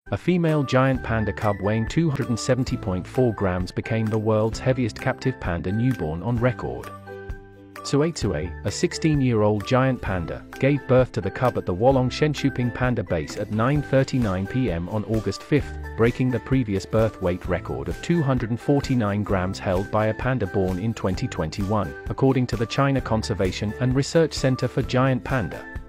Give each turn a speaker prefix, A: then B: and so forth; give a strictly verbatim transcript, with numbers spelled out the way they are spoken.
A: A female giant panda cub weighing two hundred seventy point four grams became the world's heaviest captive panda newborn on record. Tsuetsue, a sixteen-year-old giant panda, gave birth to the cub at the Wolong Shenshuping Panda Base at nine thirty-nine p m on August fifth, breaking the previous birth weight record of two hundred forty-nine grams held by a panda born in twenty twenty-one, according to the China Conservation and Research Center for Giant Panda.